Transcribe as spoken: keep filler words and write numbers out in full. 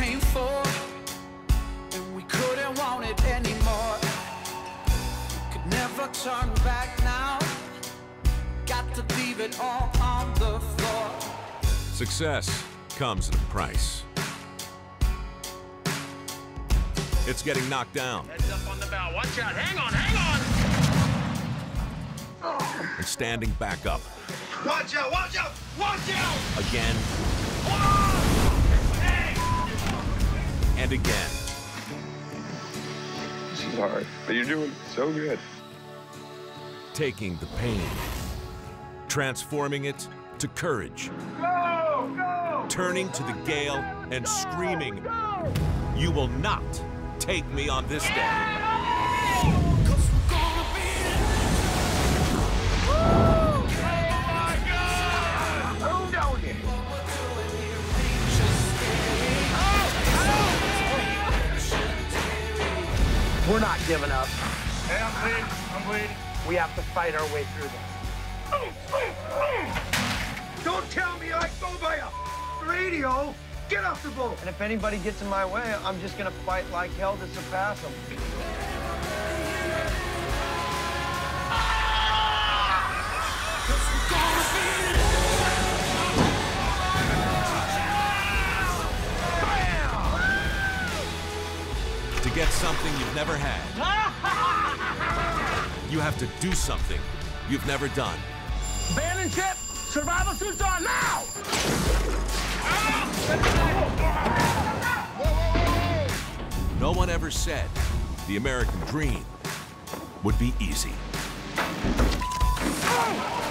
came for, and we couldn't want it anymore. Could never turn back now. Got to leave it all on the floor. Success comes at a price. It's getting knocked down. Heads up on the bow. Watch out. Hang on, hang on. And standing back up. Watch out, watch out, watch out! Again. Hey! And again. This is hard, but you're doing so good. Taking the pain, transforming it to courage. Go, go! Turning to the gale and screaming, "You will not take me on this day." We're not giving up. Hey, I'm bleeding, I'm bleeding. We have to fight our way through this. Don't tell me I go by a radio. Get off the boat. And if anybody gets in my way, I'm just gonna fight like hell to surpass them. To get something you've never had, you have to do something you've never done. Abandon ship! Survival suits on now! No one ever said the American dream would be easy. Oh!